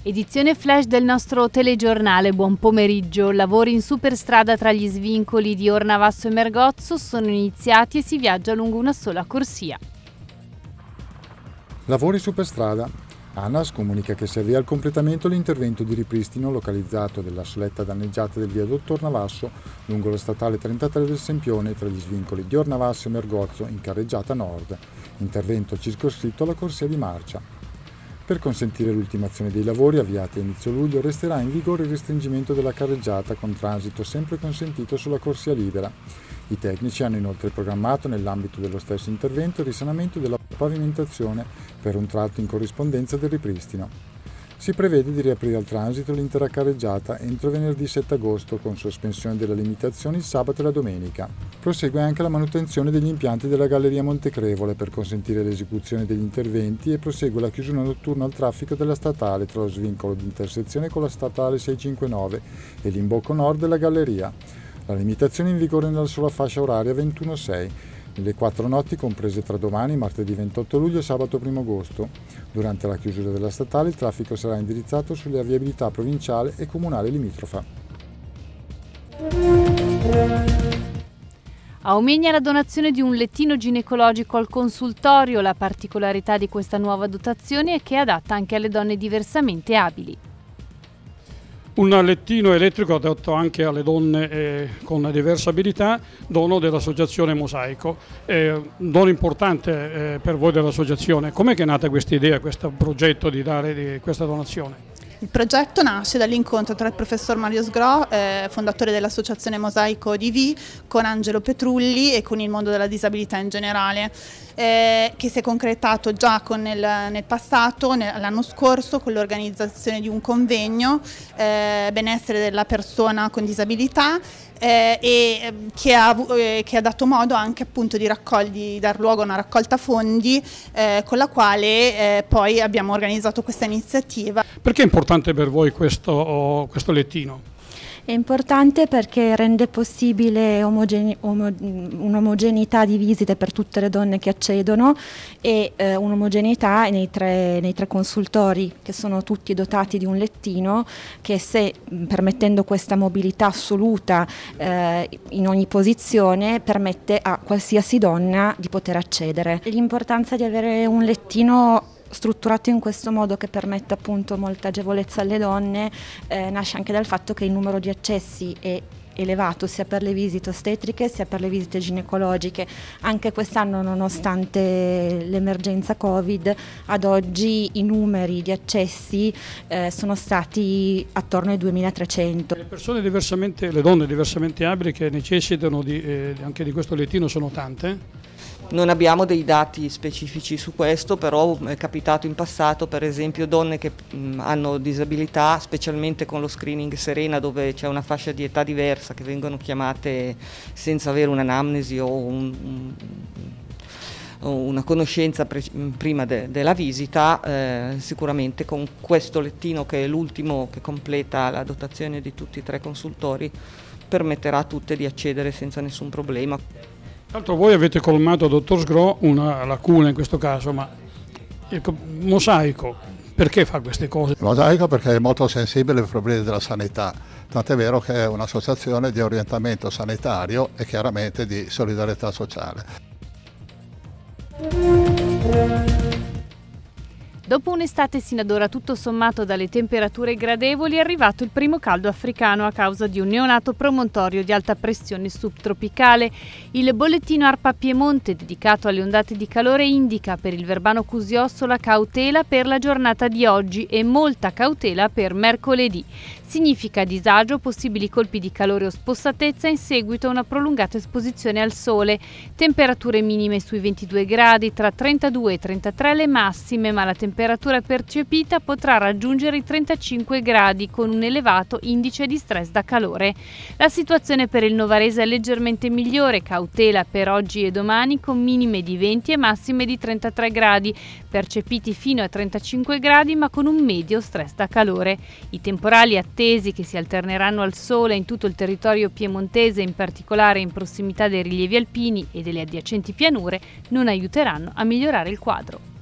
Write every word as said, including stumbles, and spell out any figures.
Edizione flash del nostro telegiornale, buon pomeriggio. Lavori in superstrada tra gli svincoli di Ornavasso e Mergozzo sono iniziati e si viaggia lungo una sola corsia. Lavori superstrada. ANAS comunica che si avvia al completamento l'intervento di ripristino localizzato della soletta danneggiata del viadotto Ornavasso lungo la statale trentatré del Sempione tra gli svincoli di Ornavasso e Mergozzo in carreggiata nord, intervento circoscritto alla corsia di marcia. Per consentire l'ultimazione dei lavori avviati a inizio luglio resterà in vigore il restringimento della carreggiata con transito sempre consentito sulla corsia libera. I tecnici hanno inoltre programmato nell'ambito dello stesso intervento il risanamento della pavimentazione per un tratto in corrispondenza del ripristino. Si prevede di riaprire al transito l'intera carreggiata entro venerdì sette agosto con sospensione delle limitazioni il sabato e la domenica. Prosegue anche la manutenzione degli impianti della Galleria Montecrevole per consentire l'esecuzione degli interventi e prosegue la chiusura notturna al traffico della statale tra lo svincolo di intersezione con la statale seicentocinquantanove e l'imbocco nord della Galleria. La limitazione è in vigore nella sola fascia oraria ventuno sei. Nelle quattro notti comprese tra domani, martedì ventotto luglio e sabato primo agosto. Durante la chiusura della statale il traffico sarà indirizzato sulla viabilità provinciale e comunale limitrofa. A Omegna la donazione di un lettino ginecologico al consultorio. La particolarità di questa nuova dotazione è che è adatta anche alle donne diversamente abili. Un lettino elettrico adatto anche alle donne eh, con diverse abilità, dono dell'associazione Mosaico. Eh, dono importante eh, per voi dell'associazione. Com'è che è nata questa idea, questo progetto di dare di questa donazione? Il progetto nasce dall'incontro tra il professor Mario Sgro, eh, fondatore dell'associazione Mosaico di V, con Angelo Petrulli e con il mondo della disabilità in generale, eh, che si è concretato già con nel, nel passato, l'anno scorso, con l'organizzazione di un convegno, eh, benessere della persona con disabilità, eh, e che ha, eh, che ha dato modo anche appunto di, di dar luogo a una raccolta fondi, eh, con la quale eh, poi abbiamo organizzato questa iniziativa. Perché è importante per voi questo, questo lettino? È importante perché rende possibile omogene, omo, un'omogeneità di visite per tutte le donne che accedono e eh, un'omogeneità nei tre, nei tre consultori, che sono tutti dotati di un lettino che, se permettendo questa mobilità assoluta eh, in ogni posizione, permette a qualsiasi donna di poter accedere. L'importanza di avere un lettino strutturato in questo modo, che permette appunto molta agevolezza alle donne, eh, nasce anche dal fatto che il numero di accessi è elevato sia per le visite ostetriche sia per le visite ginecologiche. Anche quest'anno, nonostante l'emergenza Covid, ad oggi i numeri di accessi eh, sono stati attorno ai duemilatrecento. Le persone diversamente, le donne diversamente abili che necessitano di, eh, anche di questo lettino sono tante? Non abbiamo dei dati specifici su questo, però è capitato in passato, per esempio, donne che mh, hanno disabilità, specialmente con lo screening Serena, dove c'è una fascia di età diversa, che vengono chiamate senza avere un'anamnesi o un, un, una conoscenza prima de della visita. Eh, sicuramente con questo lettino, che è l'ultimo che completa la dotazione di tutti e tre consultori, permetterà a tutte di accedere senza nessun problema. Tra l'altro voi avete colmato, dottor Sgro, una lacuna in questo caso, ma il Mosaico perché fa queste cose? Il Mosaico perché è molto sensibile ai problemi della sanità, tant'è vero che è un'associazione di orientamento sanitario e chiaramente di solidarietà sociale. Dopo un'estate sino ad ora tutto sommato dalle temperature gradevoli, è arrivato il primo caldo africano a causa di un neonato promontorio di alta pressione subtropicale. Il bollettino ARPA Piemonte, dedicato alle ondate di calore, indica per il Verbano Cusìossola cautela per la giornata di oggi e molta cautela per mercoledì. Significa disagio, possibili colpi di calore o spossatezza in seguito a una prolungata esposizione al sole. Temperature minime sui ventidue gradi, tra trentadue e trentatré le massime, ma la temperatura percepita potrà raggiungere i trentacinque gradi con un elevato indice di stress da calore. La situazione per il Novarese è leggermente migliore, cautela per oggi e domani con minime di venti e massime di trentatré gradi, percepiti fino a trentacinque gradi ma con un medio stress da calore. I temporali attesi che si alterneranno al sole in tutto il territorio piemontese, in particolare in prossimità dei rilievi alpini e delle adiacenti pianure, non aiuteranno a migliorare il quadro.